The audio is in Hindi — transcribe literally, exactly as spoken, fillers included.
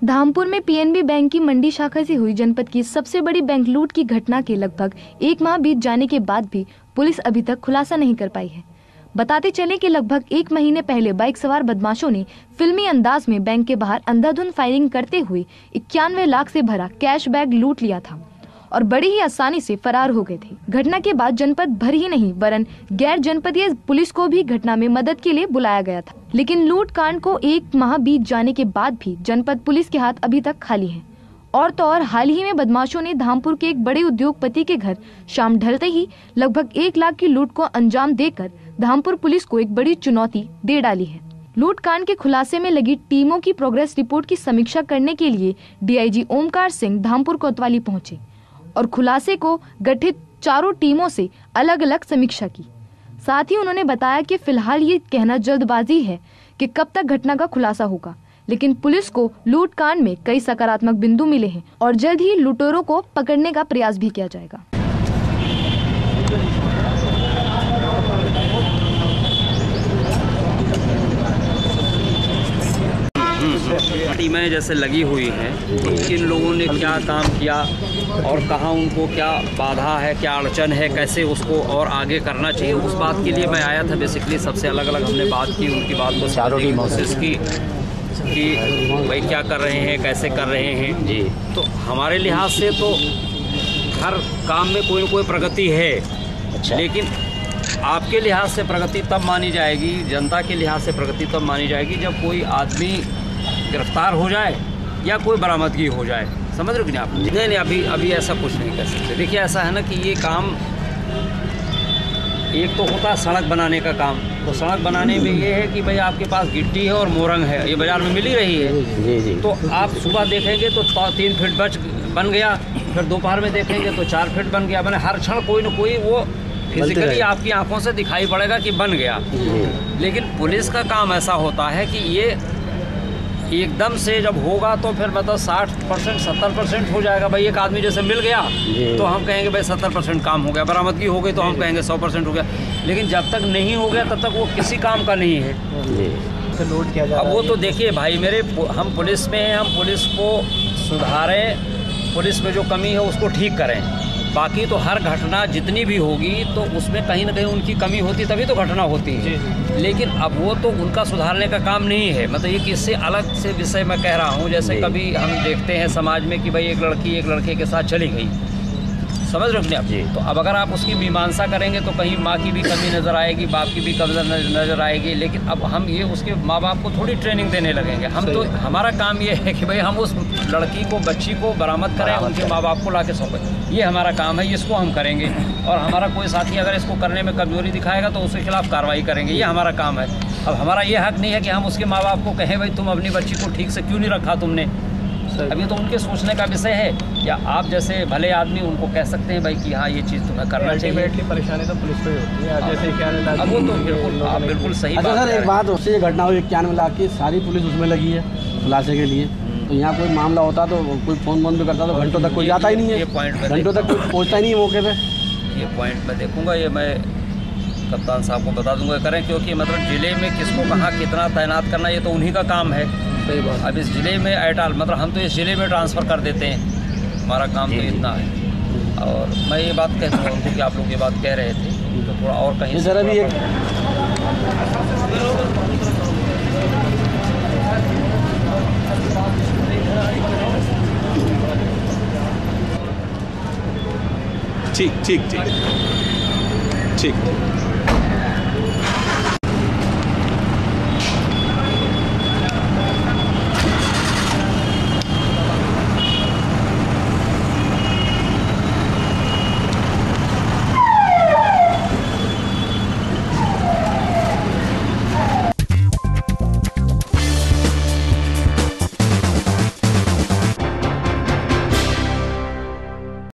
धामपुर में पीएनबी बैंक की मंडी शाखा से हुई जनपद की सबसे बड़ी बैंक लूट की घटना के लगभग एक माह बीत जाने के बाद भी पुलिस अभी तक खुलासा नहीं कर पाई है। बताते चले कि लगभग एक महीने पहले बाइक सवार बदमाशों ने फिल्मी अंदाज में बैंक के बाहर अंधाधुंध फायरिंग करते हुए इक्यानवे लाख से भरा कैश बैग लूट लिया था और बड़ी ही आसानी से फरार हो गए थे। घटना के बाद जनपद भर ही नहीं वरन गैर जनपदीय पुलिस को भी घटना में मदद के लिए बुलाया गया था, लेकिन लूट कांड को एक माह बीत जाने के बाद भी जनपद पुलिस के हाथ अभी तक खाली हैं। और तो और हाल ही में बदमाशों ने धामपुर के एक बड़े उद्योगपति के घर शाम ढलते ही लगभग एक लाख की लूट को अंजाम देकर धामपुर पुलिस को एक बड़ी चुनौती दे डाली है। लूट कांड के खुलासे में लगी टीमों की प्रोग्रेस रिपोर्ट की समीक्षा करने के लिए डीआईजी ओमकार सिंह धामपुर कोतवाली पहुंचे और खुलासे को गठित चारों टीमों से अलग अलग समीक्षा की। साथ ही उन्होंने बताया कि फिलहाल ये कहना जल्दबाजी है कि कब तक घटना का खुलासा होगा, लेकिन पुलिस को लूट कांड में कई सकारात्मक बिंदु मिले हैं और जल्द ही लुटेरों को पकड़ने का प्रयास भी किया जाएगा। टीमें जैसे लगी हुई हैं तो किन लोगों ने क्या काम किया और कहाँ उनको क्या बाधा है, क्या अड़चन है, कैसे उसको और आगे करना चाहिए, उस बात के लिए मैं आया था। बेसिकली सबसे अलग अलग हमने बात की, उनकी बात को समझने की कोशिश की कि भाई क्या कर रहे हैं, कैसे कर रहे हैं जी। तो हमारे लिहाज से तो हर काम में कोई ना कोई प्रगति है। अच्छा। लेकिन आपके लिहाज से प्रगति तब मानी जाएगी, जनता के लिहाज से प्रगति तब मानी जाएगी जब कोई आदमी गिरफ्तार हो जाए या कोई बरामदगी हो जाए। समझ रहे हो कि नहीं आप? नहीं नहीं अभी अभी ऐसा कुछ नहीं कर सकते। देखिए ऐसा है ना कि ये काम एक तो होता है सड़क बनाने का काम, तो सड़क बनाने में ये है कि भाई आपके पास गिट्टी है और मोरंग है, ये बाज़ार में मिल ही रही है जी जी। तो आप सुबह देखेंगे तो तीन फीट बच बन गया, फिर दोपहर में देखेंगे तो चार फीट बन गया। मैंने हर क्षण कोई न कोई वो फिजिकली आपकी आंखों से दिखाई पड़ेगा कि बन गया। लेकिन पुलिस का काम ऐसा होता है कि ये एकदम से जब होगा तो फिर मतलब साठ परसेंट सत्तर परसेंट हो जाएगा। भाई एक आदमी जैसे मिल गया तो हम कहेंगे भाई सत्तर परसेंट काम हो गया, बरामदगी हो गई तो हम कहेंगे सौ परसेंट हो गया। लेकिन जब तक नहीं हो गया तब तक वो किसी काम का नहीं है। तो लोड किया जा रहा है। अब वो तो देखिए भाई मेरे, हम पुलिस में हैं, हम पुलिस को सुधारें, पुलिस में जो कमी है उसको ठीक करें। बाकी तो हर घटना जितनी भी होगी तो उसमें कहीं ना कहीं उनकी कमी होती तभी तो घटना होती है। लेकिन अब वो तो उनका सुधारने का काम नहीं है। मतलब ये किससे अलग से विषय मैं कह रहा हूँ। जैसे कभी हम देखते हैं समाज में कि भाई एक लड़की एक लड़के के साथ चली गई, समझ रहे हो आप जी। तो अब अगर आप उसकी मीमांसा करेंगे तो कहीं माँ की भी कमी नज़र आएगी, बाप की भी कमी नज़र आएगी। लेकिन अब हम ये उसके माँ बाप को थोड़ी ट्रेनिंग देने लगेंगे। हम तो हमारा काम ये है कि भाई हम उस लड़की को, बच्ची को बरामद करें, उनके माँ बाप को ला के सौंपें। ये हमारा काम है, इसको हम करेंगे। और हमारा कोई साथी अगर इसको करने में कमजोरी दिखाएगा तो उसके खिलाफ कार्रवाई करेंगे, ये हमारा काम है। अब हमारा ये हक नहीं है कि हम उसके माँ बाप को कहें भाई तुम अपनी बच्ची को ठीक से क्यों नहीं रखा तुमने। अभी तो उनके सोचने का विषय है। या आप जैसे भले आदमी उनको कह सकते हैं भाई कि हाँ ये चीज़ तुम्हें करना चाहिए। परेशानी तो पुलिस को ही होती है जैसे क्या। अब वो तो बिल्कुल आप बिल्कुल सही बात। अच्छा सर एक बात, उससे ये घटना हुई इक्यानवे लाख की, सारी पुलिस उसमें लगी है खुलासे के लिए। तो यहाँ कोई मामला होता तो कोई फ़ोन वोन भी करता तो घंटों तक कोई जाता ही नहीं है, घंटों तक कोई पहुँचता ही नहीं है मौके पर। ये पॉइंट मैं देखूँगा, ये मैं कप्तान साहब को बता दूंगा करें, क्योंकि मतलब ज़िले में किसको कहाँ कितना तैनात करना ये तो उन्हीं का काम है। सही बात। अब इस ज़िले में एटाल मतलब हम तो इस ज़िले में ट्रांसफ़र कर देते हैं, हमारा काम तो इतना है। और मैं ये बात कहता हूँ उनको कि आप लोग ये बात कह रहे थे तो थोड़ा और कहीं सर अभी एक ठीक ठीक ठीक ठीक